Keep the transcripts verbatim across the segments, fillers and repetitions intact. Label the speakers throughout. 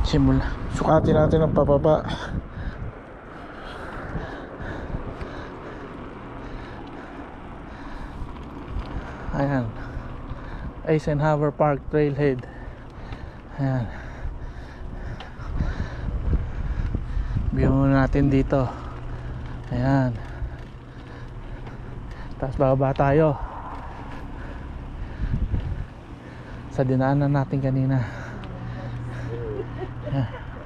Speaker 1: Simula, sukatin natin ang pababa. Ayan, Eisenhower Park Trailhead. Ayan, view natin dito. Ayan, tapos bababa tayo sa dinaanan natin kanina. Ayan.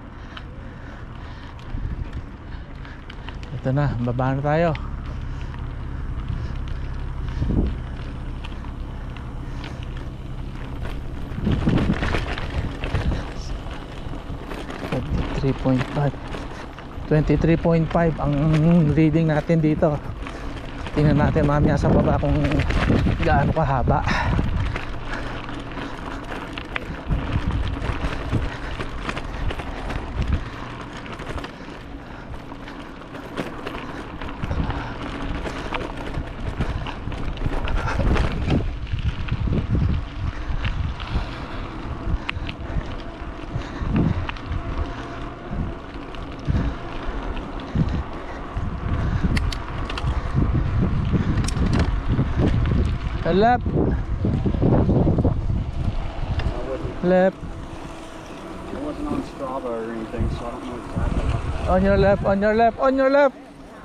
Speaker 1: Ito na, baba na tayo. twenty-three point five twenty-three point five ang reading natin dito. Tingnan natin mamaya sa baba kung gaano kahaba. Left, left.
Speaker 2: It wasn't on Strava or anything, so I don't know exactly.
Speaker 1: On your left, on your left, on your left.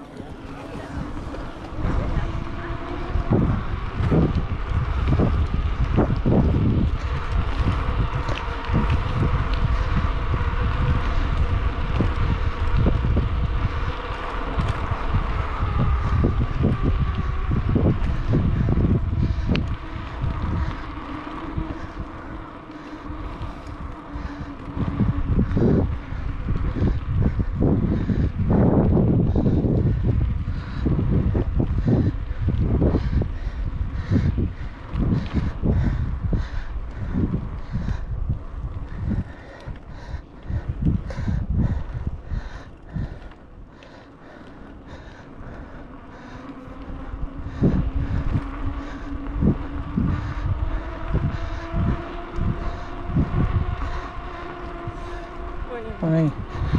Speaker 1: Morning.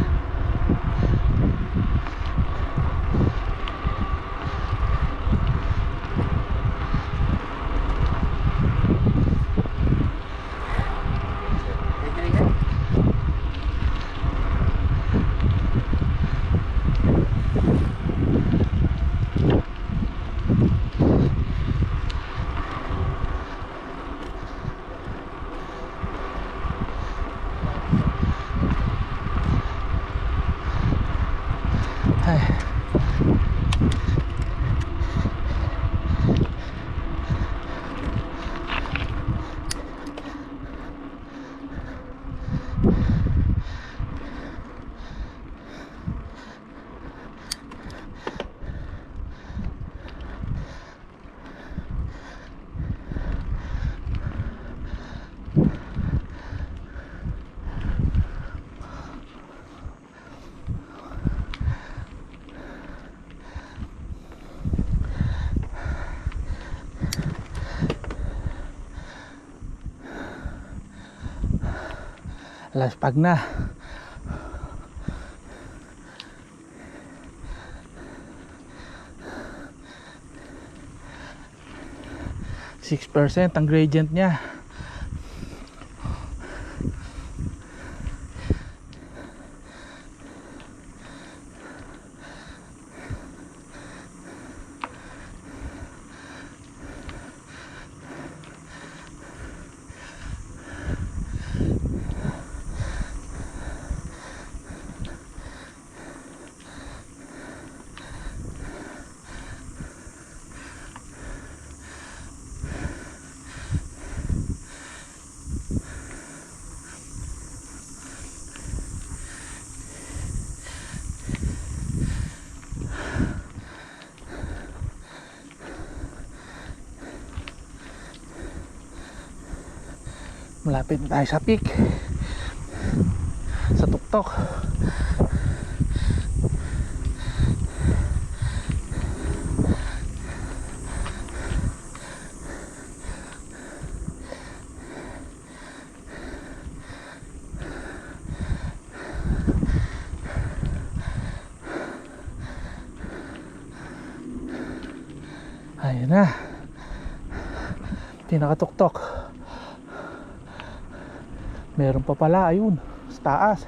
Speaker 1: Laspag na. six percent ang gradient niya. Malapit tayo sa peak, sa tuktok. Ayun na. Pinakatuktok. Meron pa pala, ayun, sa taas.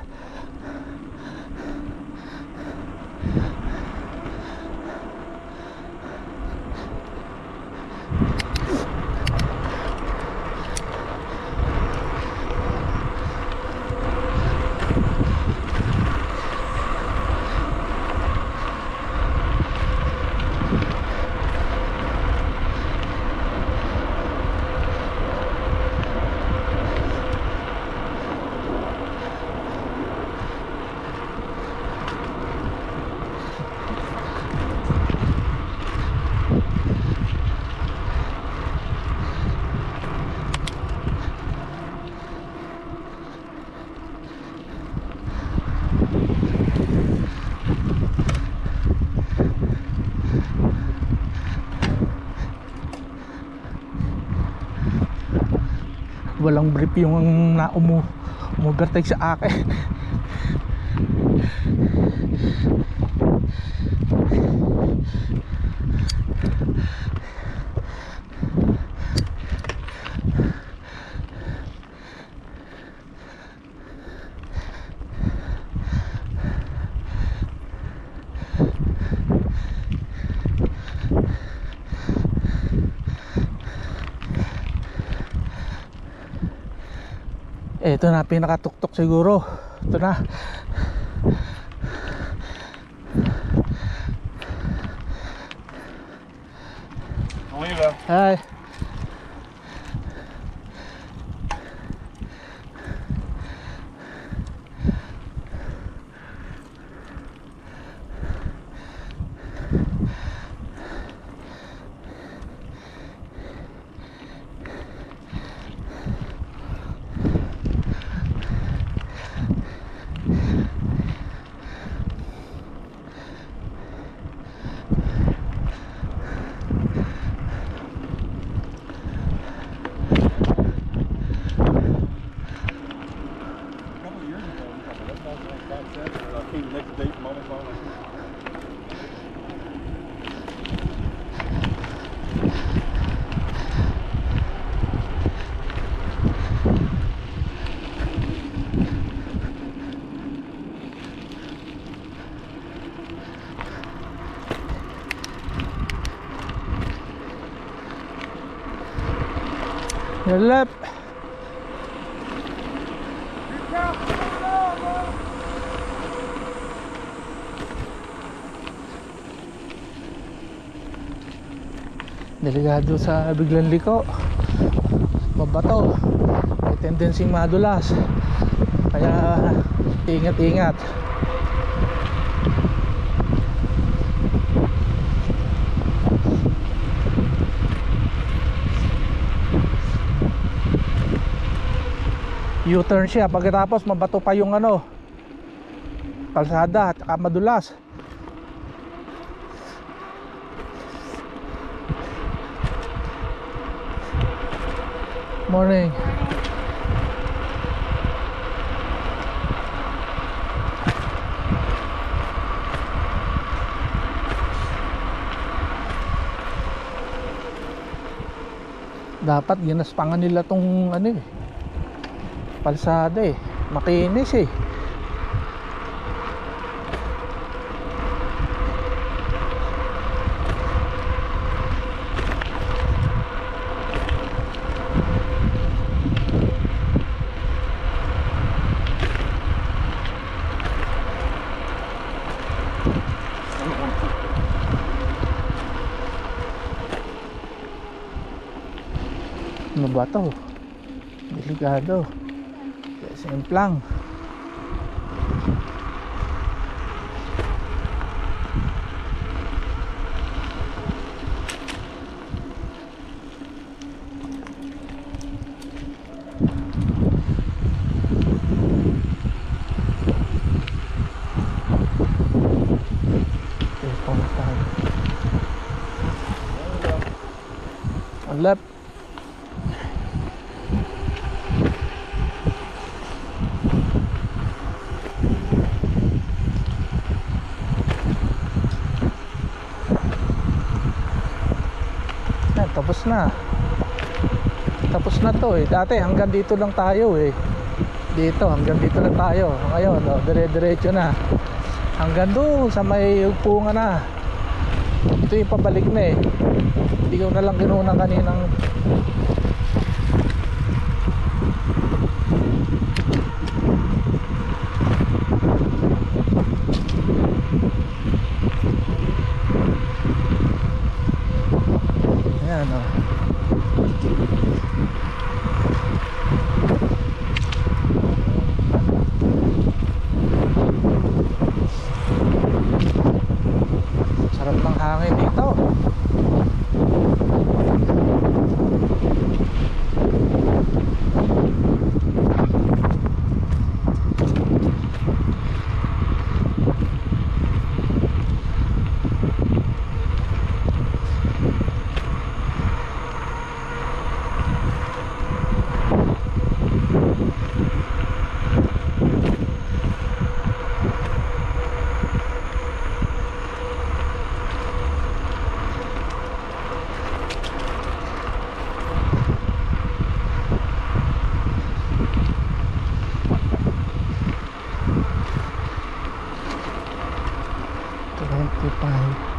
Speaker 1: Walang brief yung na umu umugartay sa akin. Ito na, pinakatuktok siguro. Ito na. Hi. Your left. Delikado sa biglang liko. Mabato. May tendency madulas. Kaya ingat-ingat. U-turn siya, pagkatapos mabato pa yung ano kalsada at saka madulas. Morning. Dapat ginaspangan nila tong ano eh, palsada eh, makinis eh. Ano ba to? Delikado. Semplang. On left. tapos na. Tapos na to eh. Dati hanggang dito lang tayo eh. Dito, hanggang dito lang tayo. Ngayon, oh, dire-diretso na. Hanggang doon sa may upungan na. Ito yung pabalik na eh. Hindi ko na lang ginunang kaninang. Ayan o. Sarap ng hangin dito. twenty-five